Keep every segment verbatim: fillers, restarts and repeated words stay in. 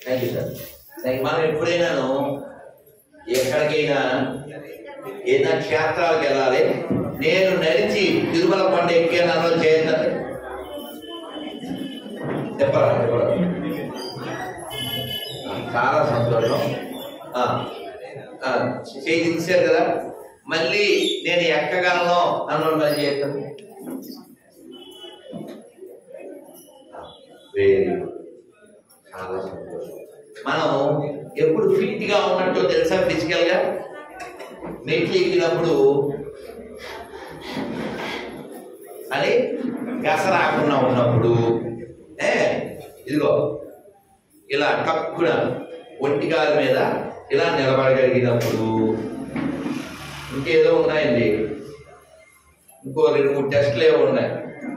Thank you sir. మనం ఎప్పుడైనాను ఎక్కడికైనా ఏదైనా క్షేత్రాలకు వెళ్ళాలి, నేను నడిచి తిరుమల కొండ ఎక్కానో చేయండి చెప్పరా? చెప్పరా? చాలా సంతోషం. చేయించారు కదా, మళ్ళీ నేను ఎక్కగలను అన్నోడు మళ్ళీ చేస్తాను. వెరీ గుడ్, చాలా సంతోషం. మనం ఎప్పుడు ఫిట్ గా ఉన్నట్టు తెలుసా? ఫిజికల్ గా మెట్లు ఎక్కినప్పుడు అని గస రాకుండా ఉన్నప్పుడు, ఏ ఇదిగో ఇలా టక్కున ఒంటికాల మీద ఇలా నిలబడగలిగినప్పుడు, ఇంకేదో ఉన్నాయండి, ఇంకో రెండు మూడు టెస్టులు ఏవో ఉన్నాయి.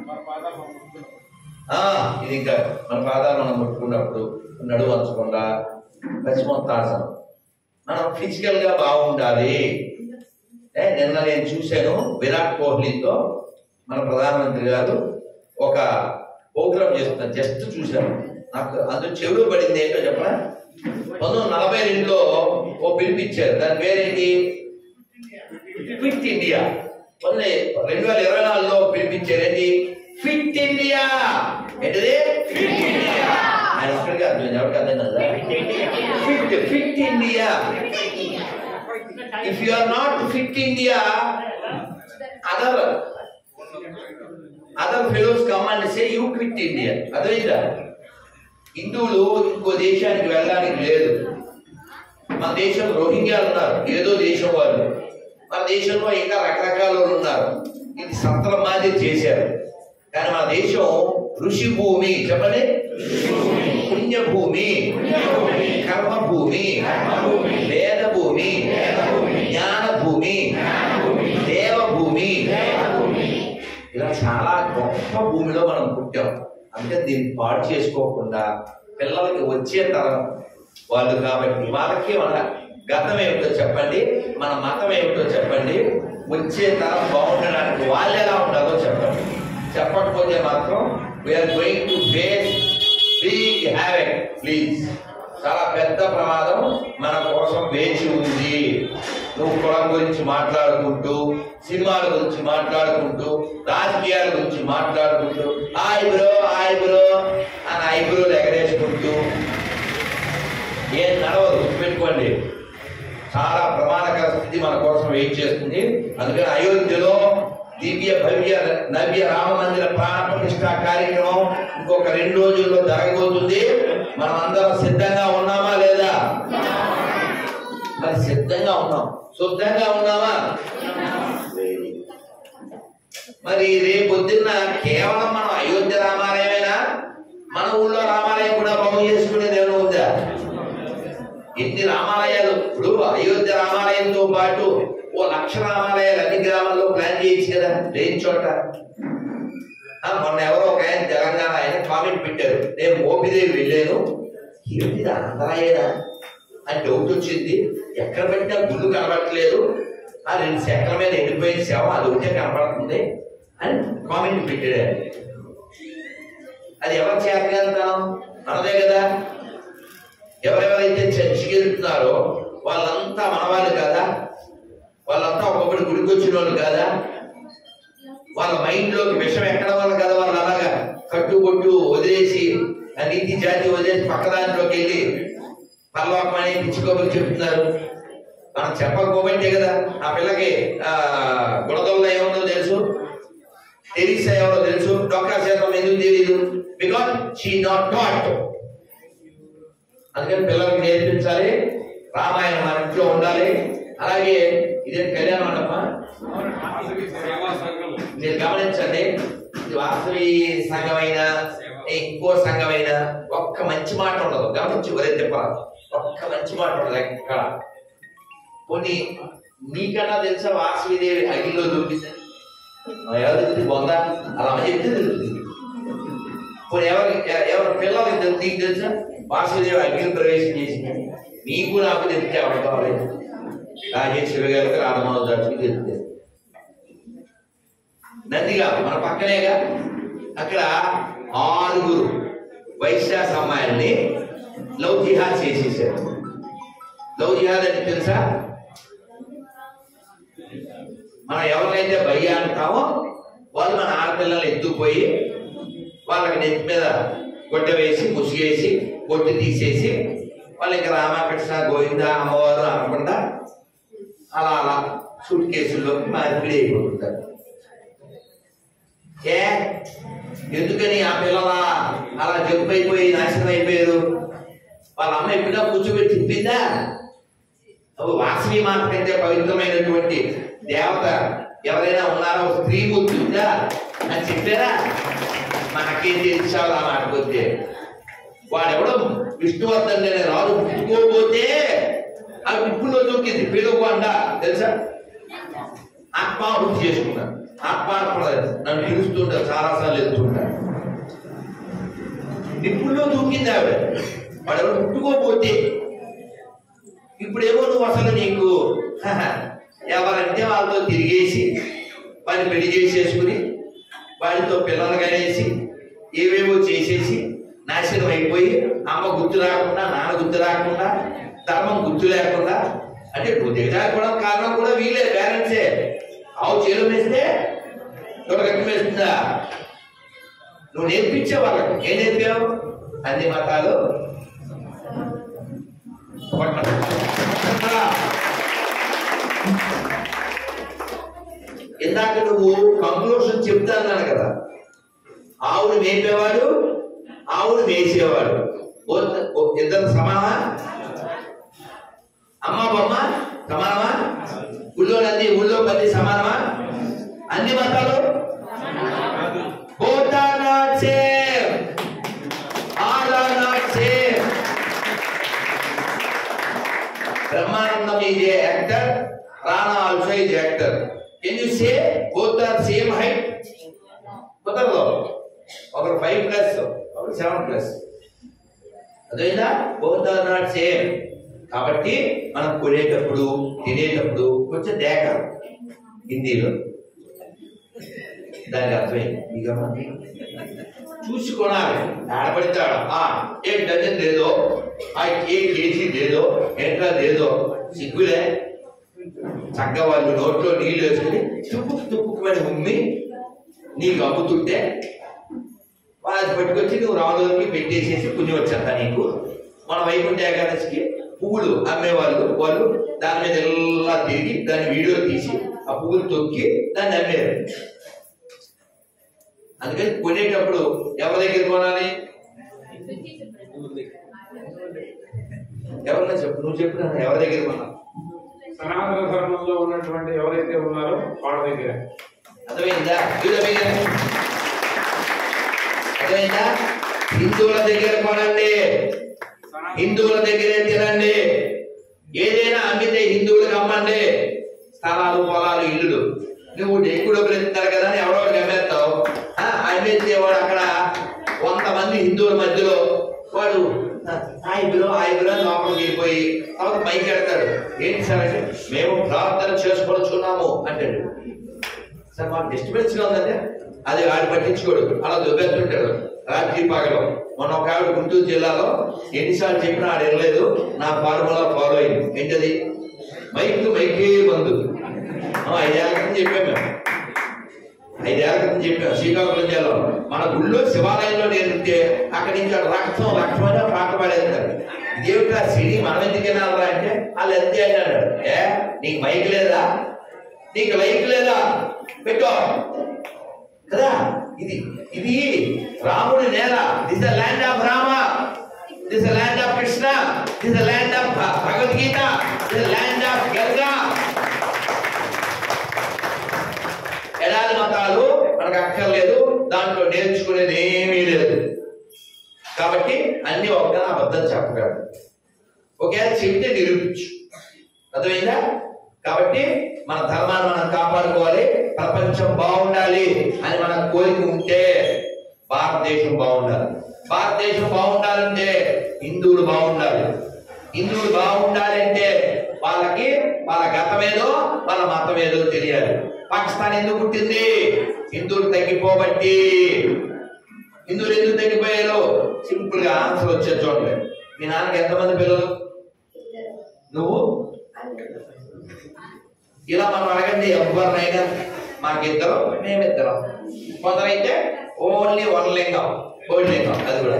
ఇది ఇంకా మన పాదాలు మనం ముట్టుకున్నప్పుడు నడువు వంచకుండా పశ్చిమోత్తాసనం. మనం ఫిజికల్ గా బాగుండాలి. నిన్న నేను చూశాను, విరాట్ కోహ్లీతో మన ప్రధానమంత్రి గారు ఒక ప్రోగ్రామ్ చేస్తున్నారు. జస్ట్ చూశాను, నాకు అందులో చెవులు పడింది ఏంటో చెప్పనా? పంతొమ్మిది నలభై రెండులో ఓ పిలిపించారు, దాని పేరేంటి? Fit India. రెండు వేల ఇరవై నాలుగులో పిలిపించారు, ఏంటి? Fit India. ఏంటిది? ఆయన ఒక్కడికి అర్థం, ఎవరికి అర్థం కదా? Fit fit India. If you are not fit India, other other fellows come and say you quit India. అర్థమైందా? హిందువులు ఇంకో దేశానికి వెళ్ళడానికి లేదు. మన దేశం రోహింగ్యాలు ఉన్నారు, ఏదో దేశం వాళ్ళు. మన దేశంలో ఇంకా రకరకాల వాళ్ళు ఉన్నారు. ఇది సత్రం మాదిరి చేశారు. కానీ మన దేశం ఋషి భూమి, చెప్పండి, పుణ్యభూమి, కర్మభూమి, వేద భూమి, జ్ఞాన భూమి, దేవభూమి, ఇలా చాలా గొప్ప భూమిలో మనం పుట్టాం. అంటే దీన్ని పాడు చేసుకోకుండా పిల్లలకి వచ్చే తరం వాళ్ళు కాబట్టి వాళ్ళకి మన గతం ఏమిటో చెప్పండి, మన మతం ఏమిటో చెప్పండి, వచ్చే తరం బాగుండడానికి వాళ్ళు ఎలా ఉండాలో చెప్పండి. చెప్పకపోతే మాత్రం we are going to face big havoc. Please, చాలా పెద్ద ప్రమాదం మన కోసం వేచి ఉంది. నువ్వు కులం గురించి మాట్లాడుకుంటూ, సినిమాల గురించి మాట్లాడుకుంటూ, రాజకీయాల గురించి మాట్లాడుకుంటూ, హాయ్ బ్రో హాయ్ బ్రో అని ఐబ్రోలు ఎగరేసుకుంటూ ఏం నడవదు. గుర్తుపెట్టుకోండి, చాలా ప్రమాదకర స్థితి మన కోసం వెయిట్ చేస్తుంది. అందుకని అయోధ్యలో దివ్య భవ్య నవ్య రామ మందిర ప్రాణ ప్రతిష్ఠ కార్యక్రమం ఇంకొక రెండు రోజుల్లో జరగబోతుంది. మనం అందరం సిద్ధంగా ఉన్నామా లేదా? మరి సిద్ధంగా ఉన్నాం, శుద్ధంగా ఉన్నామా? మరి రేపు పొద్దున్న కేవలం మనం అయోధ్య రామాలయమేనా? మన ఊళ్ళో రామాలయం కూడా బాగు చేసుకునేది ఏమైనా ఉందా? ఎన్ని రామాలయాలు! ఇప్పుడు అయోధ్య రామాలయంతో పాటు ఓ లక్ష రామాలయాలు అన్ని గ్రామాల్లో ప్లాన్ చేయొచ్చు కదా, లేని చోట. మొన్న ఎవరో ఒక ఆయన తెలంగాణ ఆయన కామెంట్ పెట్టారు, నేను మోపిదేవి వెళ్ళాను, ఏమిటి ఆంధ్రాయేనా అని డౌట్ వచ్చింది, ఎక్కడ పెట్టినా గుళ్ళు కనబడట్లేదు, ఆ రెండు సెకండ్ల మీద ఎండిపోయిన సేవ అది ఒకటే కనబడుతుంది అని కామెంట్ పెట్టాడు. అది ఎవరు చేతగలుగుతాం? మనదే కదా. ఎవరెవరైతే చర్చికి వెళ్తున్నారో వాళ్ళంతా మనవాళ్ళు కదా, వాళ్ళంతా ఒకప్పుడు గుడికి వచ్చిన వాళ్ళు కదా, వాళ్ళ మైండ్ లోకి విషం ఎక్కడం వల్ల కదా వాళ్ళు అలాగా కట్టుబొట్టు వదిలేసి నీతి జాతి వదిలేసి పక్క దాంట్లోకి వెళ్ళి పర్లోకమని పిచ్చుకోబడి చెప్తున్నారు. మనం చెప్పకపోబట్టే కదా. ఆ పిల్లకి ఆ గుణదొల్ల ఏముందో తెలుసు, తెరీసా ఎవరో తెలుసు, డొక్కా శాతం ఎందుకు తెలియదు? Because she not taught. అందుకని పిల్లలకి నేర్పించాలి, రామాయణం మన ఇంట్లో ఉండాలి. అలాగే ఇదే కళ్యాణ మండపం మీరు గమనించండి, ఇది వాస్తవి సంఘమైనా ఇంకో సంఘమైనా ఒక్క మంచి మాట ఉండదు. గమనించి వరే చెప్పాలి, ఒక్క మంచి మాట ఉండదు ఎక్కడ. కొన్ని నీకన్నా తెలుసా వాసవిదేవి అగ్నిలో దూకింది, ఎవరు బొందా అలా చెప్తే తెలుస్తుంది. కొన్ని ఎవరి ఎవరి పిల్లలకి నీకు తెలుసా వాసుదేవి అగ్ని ప్రవేశం చేసింది, నీకు నాకు తెలిస్తే ఎవరు కావాలి? రాజేశ్వరి గారికి రాధమాధవ దాచుకు తెలిస్తే. నందిగా మన పక్కనేగా, అక్కడ ఆరుగురు వైశ్యాస అమ్మాయిల్ని లవ్ జిహాద్ చేసేసారు. లవ్ జిహాద్ అంటే తెలుసా? మనం ఎవరినైతే భయ్యా అంటామో వాళ్ళు మన ఆడపిల్లలు ఎత్తుకుపోయి వాళ్ళకి నెత్తి మీద గొడ్డ వేసి ముసిగేసి పొట్టు తీసేసి వాళ్ళకి రామకృష్ణ గోవింద అమ్మవారు అనకుండా అలా అలా సూట్ కేసుల్లోకి మార్పిడి అయిపోతుంటారు. ఏ ఎందుకని ఆ పిల్లల అలా జంపు అయిపోయి నాశనం అయిపోయారు? వాళ్ళ అమ్మ ఎప్పుడైనా కూర్చోబెట్టి తిప్పిందా? వాసవి మాత కంటే పవిత్రమైనటువంటి దేవత ఎవరైనా ఉన్నారా? స్త్రీ కూర్చుందా అని చెప్పారా? మనకేం తెలిసావు ఆ మాటకొస్తే. వాడెవడో విష్ణువర్ధన్ అనే రాజు పుట్టుకోపోతే ఆ విప్పులో దొరికింది పేదోకొండ తెలుసా? ఆత్మాహుతి చేసుకున్నాను. ఆత్మార్పణ నన్ను పిలుస్తుంటారు, చాలాసార్లు వెళ్తుంటారు. నిప్పుల్లో దూకింది ఆవిడ. వాడెవడు పుట్టుకోపోతే ఇప్పుడేమో నువ్వు అసలు నీకు ఎవరంటే వాళ్ళతో తిరిగేసి వాడిని పెళ్లి చేసేసుకుని వాడితో పిల్లలు కనేసి ఏవేవో చేసేసి నాశనం అయిపోయి అమ్మ గుర్తు రాకుండా, నాన్న గుర్తు రాకుండా, ధర్మం గుర్తు లేకుండా, అంటే నువ్వు దిగజారిపోవడం కారణం కూడా వీలే, పేరెంట్సే. ఆవు చేలు వేస్తే తొడగట్టు వేస్తుందా? నువ్వు నేర్పించే వాళ్ళకి ఏం నేర్పావు? అన్ని మతాలు ఇందాక నువ్వు కంక్లూషన్ చెప్తాన్నాను కదా, ఆవును మేపేవాడు ఆవును వేసేవాడు ఇద్దరు సమానమా? అమ్మ బొమ్మ సమానమా? ఊళ్ళో నంది ఊళ్ళో పది సమానమా? అన్ని మతాలు both are not same, all are not same. Brahmanandam is a actor, Rana also is actor. Can you say both are same height? కుదరదు. ఒకరు ఫైవ్ ప్లస్ ఒకరు సెవెన్ ప్లస్. అదేనా? both are not same. కాబట్టి మనం కొనేటప్పుడు తినేటప్పుడు కొంచెం దేకాలి హిందీలో. దానికి అర్థమైంది. చూసి కొనాలి. ఆడపడతాడు ఏ డజన్ లేదో, ఆ ఏ కేజీ లేదో, ఎట్లా లేదో సిగ్గులే. చక్కగా వాళ్ళు నోట్లో నీళ్ళు వేసుకుని తుప్పుకు తుప్పుకుమని ఉమ్మి నీకు అమ్ముతుంటే వాళ్ళని పట్టుకొచ్చి నువ్వు రాములకి పెట్టేసేసి పుణ్యం వచ్చేంత నీకు. మన వైకుంఠ ఏకాదశికి పువ్వులు అమ్మేవాళ్ళు వాళ్ళు దాని మీద ఎలా తిరిగి దాన్ని వీడియో తీసి ఆ పువ్వులు తొక్కి దాన్ని అమ్మేరు. అందుకని కొనేటప్పుడు ఎవరి దగ్గర కొనాలి? ఎవరన్నా చెప్పు, నువ్వు చెప్పు. ఎవరి దగ్గర కొనాలి? సనాతన ధర్మంలో ఉన్నటువంటి ఎవరైతే ఉన్నారో వాళ్ళ దగ్గర. అర్థమైందా? అర్థమైందా? హిందువుల దగ్గర కొనండి, హిందువుల దగ్గరే తినండి. ఏదైనా అమ్మితే హిందువులకు అమ్మండి. స్థలాలు, పొలాలు, ఇల్లులు నువ్వు ఎక్కువ డబ్బులు ఎత్తుతారు కదా అని ఎవరో అమ్మేస్తావు. అమ్మేస్తే వాడు అక్కడ వంద మంది హిందువుల మధ్యలో వాడు ఆయబులో ఆయబులో లోపలికి వెళ్ళిపోయి తర్వాత పైకి వెళ్తాడు. ఏంటి సార్ అంటే మేము ప్రార్థన చేసుకోవచ్చున్నాము అంటాడు. సార్ మాకు డిస్టర్బెన్స్ గా ఉందంటే అది వాడు పట్టించుకోడు, అలా దుబ్బెత్తుంటాడు రాత్రి పగలు. మొన్న ఒక ఆవిడ గుంటూరు జిల్లాలో ఎన్నిసార్లు చెప్పినా ఆడ వెళ్ళలేదు, నా ఫార్ములా ఫాలో అయింది. ఏంటది? మైక్ మైకే బంధు. ఐదేళ్ల క్రితం చెప్పాం మేము, ఐదేళ్ల క్రితం చెప్పాం శ్రీకాకుళం జిల్లాలో మన గుళ్ళో శివాలయంలో నేర్పితే అక్కడి నుంచి రక్తం రక్తమైన పాట పాడేస్తారు. ఇదేమిట్రా సిడి మనం ఎందుకు వినాలరా అంటే వాళ్ళు ఎంత అన్నాడు. ఏ నీకు మైక్ లేదా, నీకు లైక్ లేదా, పెట్టో కదా. ఇది ఇది రాముడి నేల. This the land of Rama, this the land of Krishna, this the land of Bhagavad Gita, this the land of Ganga. ఎడారి మతాలు మనకు అక్కర్లేదు, దాంట్లో నేర్చుకునేది ఏమీ లేదు. కాబట్టి అన్ని ఒక్క అబద్ధం చెప్పగలరు. ఒకవేళ చెప్తే నిరూపించు. అర్థమైందా? కాబట్టి మన ధర్మాన్ని మనం కాపాడుకోవాలి, ప్రపంచం బాగుండాలి అని మన కోరిక ఉంటే భారతదేశం బాగుండాలి. భారతదేశం బాగుండాలంటే హిందువులు బాగుండాలి. హిందువులు బాగుండాలంటే వాళ్ళకి వాళ్ళ గతమేదో వాళ్ళ మతం ఏదో తెలియాలి. పాకిస్తాన్ ఎందుకు పుట్టింది? హిందువులు తగ్గిపోబట్టి. హిందువులు ఎందుకు తగ్గిపోయారు? సింపుల్ గా ఆన్సర్ వచ్చే చూడండి. మీ నాన్నకి ఎంతమంది పిల్లలు? నువ్వు ఇలా మనం అడగండి ఎవరినైనా, మాకిద్దరు మేమిద్దరం. కొందరైతే ఓన్లీ వన్ లింగం, కోడి లింగం, అది కూడా.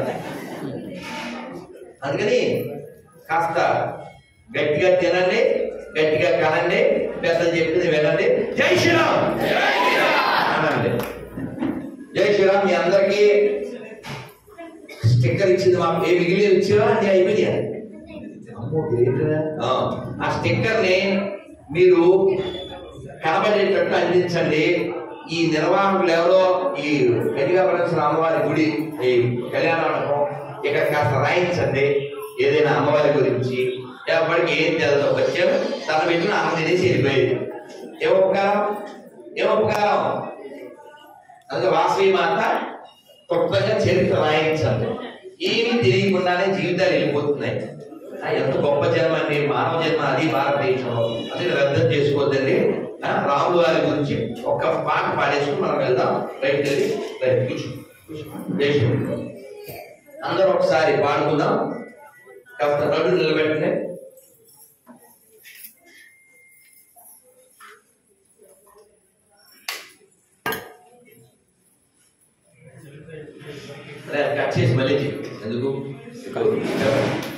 అందుకని కాస్త గట్టిగా తినండి, గట్టిగా కనండి, పెద్దలు చెప్పింది వినండి. జై శ్రీరామ్ అనండి. జై శ్రీరామ్. మీ అందరికీ స్టిక్కర్ ఇచ్చింది మాకు. ఏ మిగిలి ఇచ్చిరా అంటే అయిపోయింది. అమ్మో గ్రేట్. ఆ స్టిక్కర్ ని మీరు కనబడేటట్టు అందించండి. ఈ నిర్వాహకులు ఎవరో ఈ గట్టిగా పరమేశ్వర అమ్మవారి గుడి, ఈ కళ్యాణ మండపం ఇక్కడ కాస్త రాయించండి. ఏదైనా అమ్మవారి గురించి ఎప్పటికీ ఏం తెలియదు, వచ్చారు తన పెట్టిన అన్నం తినేసి వెళ్ళిపోయేది. ఏ ఉపకారం, ఏ ఉపకారం. అందుకే వాసవి మాత కొత్తగా చరిత్ర రాయించండి. ఏమీ తెలియకుండానే జీవితాలు వెళ్ళిపోతున్నాయి. ఎంత గొప్ప జన్మ అండి, మానవ జన్మ అది భారతదేశంలో. అందుకే రద్దం చేసుకోవద్దండి. రాముల వారి గురించి ఒక్క పాట పాడేసుకుని మనం వెళ్దాం. బయటకు వెళ్ళి బయట కూర్చో. అందరూ ఒకసారి పాడుకుందాం. కాస్త నడు నిలబెట్టండి. కట్ చేసి మళ్ళీ ఎందుకు